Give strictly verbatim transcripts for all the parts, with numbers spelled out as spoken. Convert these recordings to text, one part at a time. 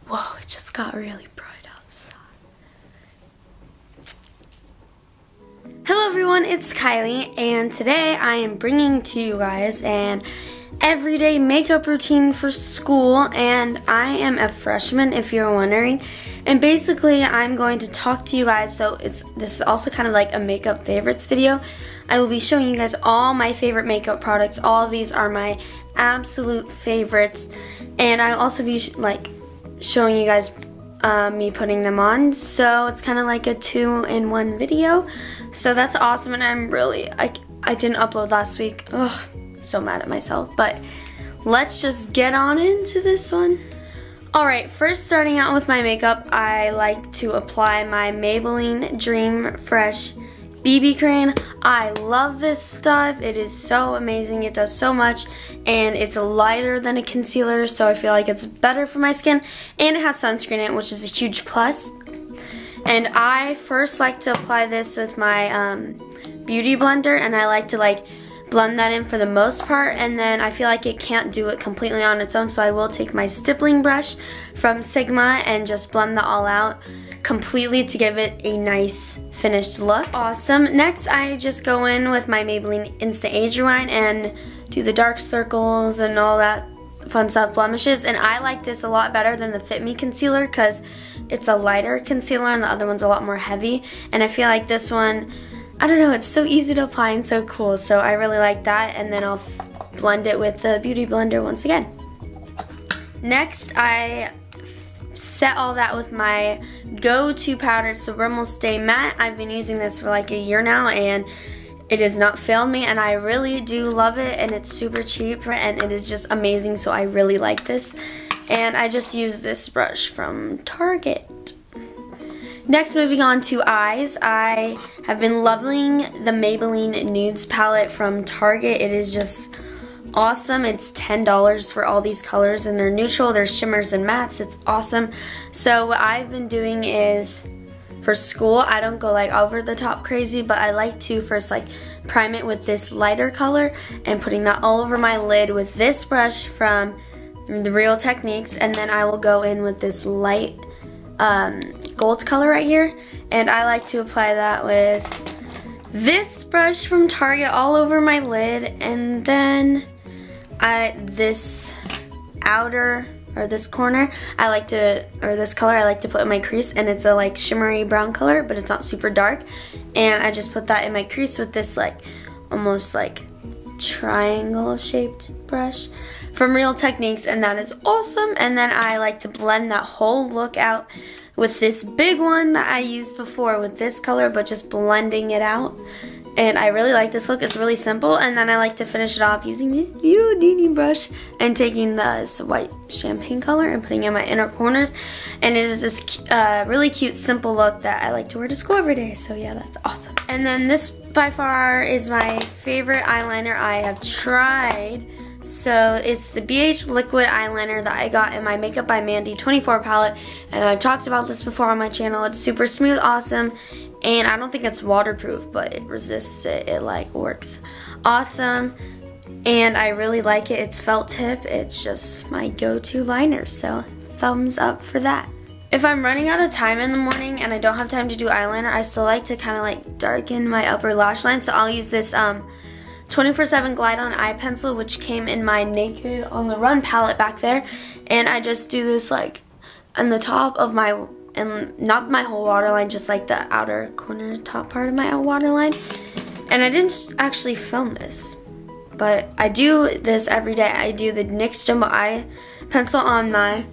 Whoa, it just got really bright outside. Hello everyone, it's Kylie, and today I am bringing to you guys an everyday makeup routine for school, and I am a freshman if you're wondering. And basically I'm going to talk to you guys, so it's this is also kind of like a makeup favorites video. I will be showing you guys all my favorite makeup products. All of these are my absolute favorites, and I'll also be like showing you guys uh, me putting them on, so it's kind of like a two-in-one video. So that's awesome, and I'm really I, I didn't upload last week. Ugh, so mad at myself, but let's just get on into this one. Alright, first starting out with my makeup, I like to apply my Maybelline Dream Fresh B B cream. I love this stuff. It is so amazing. It does so much, and it's lighter than a concealer, so I feel like it's better for my skin, and it has sunscreen in it, which is a huge plus. And I first like to apply this with my um, beauty blender, and I like to like blend that in for the most part, and then I feel like it can't do it completely on its own, so I will take my stippling brush from Sigma and just blend that all out completely to give it a nice finished look. Awesome. Next, I just go in with my Maybelline Instant Age Rewind and do the dark circles and all that fun stuff, blemishes, and I like this a lot better than the Fit Me concealer because it's a lighter concealer and the other one's a lot more heavy, and I feel like this one, I don't know, it's so easy to apply and so cool, so I really like that. And then I'll blend it with the Beauty Blender once again. Next, I set all that with my go-to powder. It's the Rimmel Stay Matte. I've been using this for like a year now, and it has not failed me, and I really do love it, and it's super cheap, and it is just amazing, so I really like this. And I just use this brush from Target. Next, moving on to eyes, I have been loving the Maybelline Nudes palette from Target. It is just awesome. It's ten dollars for all these colors, and they're neutral, there's shimmers and mattes. It's awesome. So what I've been doing is, for school, I don't go like over the top crazy, but I like to first like prime it with this lighter color and putting that all over my lid with this brush from the Real Techniques, and then I will go in with this light um, gold color right here, and I like to apply that with this brush from Target all over my lid, and then I this outer or this corner I like to, or this color I like to put in my crease, and it's a like shimmery brown color, but it's not super dark, and I just put that in my crease with this like almost like triangle shaped brush from Real Techniques, and that is awesome. And then I like to blend that whole look out with this big one that I used before with this color, but just blending it out. And I really like this look. It's really simple. And then I like to finish it off using this little teeny brush and taking this white champagne color and putting it in my inner corners. And it is this uh, really cute, simple look that I like to wear to school every day. So yeah, that's awesome. And then this by far is my favorite eyeliner I have tried. So it's the B H Liquid Eyeliner that I got in my Makeup by Mandy twenty-four palette, and I've talked about this before on my channel. It's super smooth, awesome, and I don't think it's waterproof, but it resists it. It like works awesome, and I really like it. It's felt tip. It's just my go-to liner, so thumbs up for that. If I'm running out of time in the morning and I don't have time to do eyeliner, I still like to kind of like darken my upper lash line, so I'll use this um, twenty-four seven Glide On Eye Pencil, which came in my Naked on the Run palette back there, and I just do this like on the top of my, and not my whole waterline, just like the outer corner top part of my waterline. And I didn't actually film this, but I do this every day. I do the N Y X Jumbo Eye Pencil on my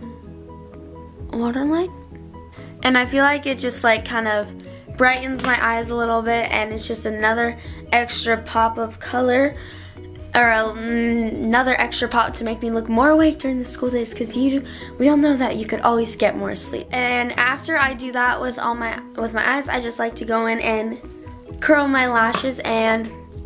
waterline, and I feel like it just like kind of brightens my eyes a little bit, and it's just another extra pop of color, or a, another extra pop to make me look more awake during the school days, because you we all know that you could always get more sleep. And after I do that with all my with my eyes, I just like to go in and curl my lashes and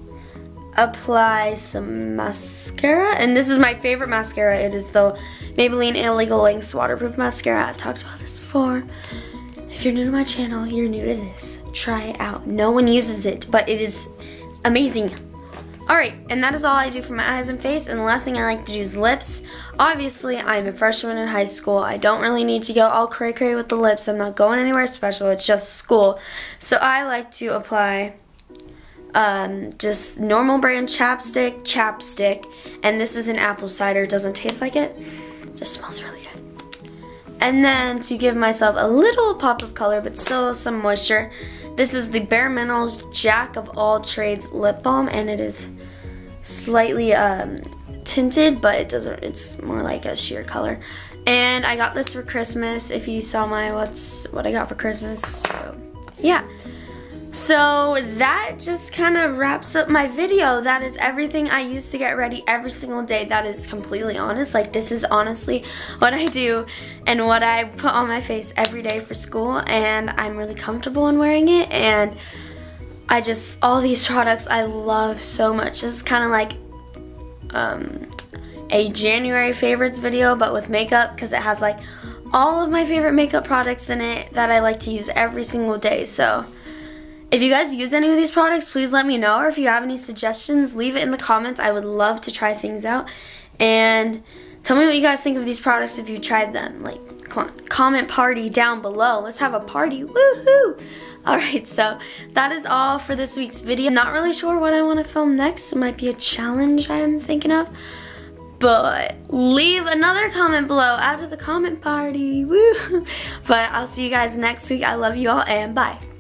apply some mascara. And this is my favorite mascara. It is the Maybelline Illegal Lengths Waterproof Mascara. I've talked about this before. If you're new to my channel, you're new to this, try it out. No one uses it, but it is amazing. Alright, and that is all I do for my eyes and face, and the last thing I like to do is lips. Obviously, I'm a freshman in high school. I don't really need to go all cray-cray with the lips. I'm not going anywhere special. It's just school. So I like to apply um, just normal brand chapstick, chapstick, and this is an apple cider. It doesn't taste like it. It just smells really good. And then to give myself a little pop of color, but still some moisture, this is the Bare Minerals Jack of All Trades Lip Balm, and it is slightly um, tinted, but it doesn't. It's more like a sheer color. And I got this for Christmas. If you saw my what's what I got for Christmas, so yeah. So that just kind of wraps up my video. That is everything I use to get ready every single day. That is completely honest. Like, this is honestly what I do and what I put on my face every day for school, and I'm really comfortable in wearing it. And I just, all these products I love so much. This is kind of like um, a January favorites video, but with makeup, because it has like all of my favorite makeup products in it that I like to use every single day. So if you guys use any of these products, please let me know, or if you have any suggestions, leave it in the comments. I would love to try things out, and tell me what you guys think of these products if you tried them. Like, come on, comment party down below. Let's have a party, woohoo! Alright, so that is all for this week's video. Not really sure what I want to film next. It might be a challenge I'm thinking of, but leave another comment below. Add to the comment party, woo! But I'll see you guys next week. I love you all, and bye.